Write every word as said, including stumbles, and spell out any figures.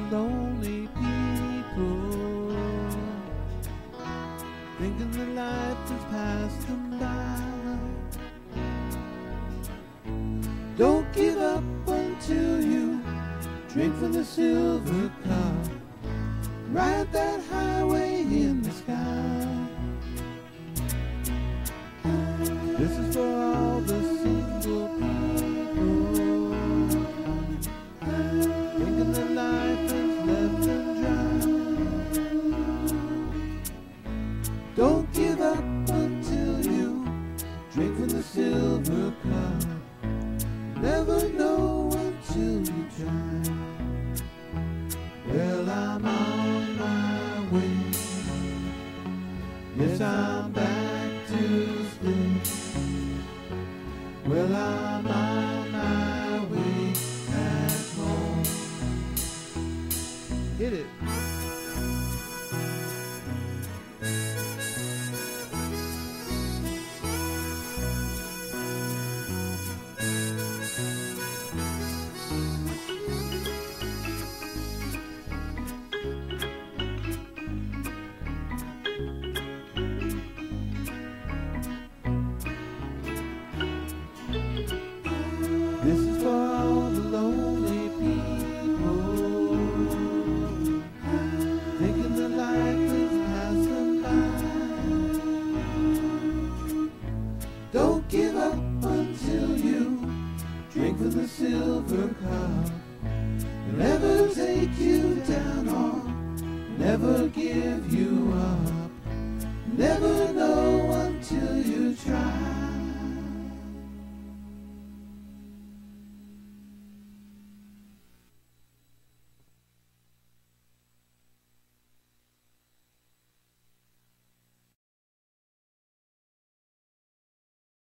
lonely people, thinking that life has passed them by. Don't give up until you drink from the silver cup. Ride that highway in the sky. This is for all the single people, thinking that life is left them dry. Don't give up until you drink from the silver cup. Never know until you try. Well, I'm on my way. Yes, I'm back to stay. Well, I'm on my way back home. Hit it. This is for all the lonely people, thinking that life is passing by. Don't give up until you drink from the silver cup. They'll never take you down or never give you up. Never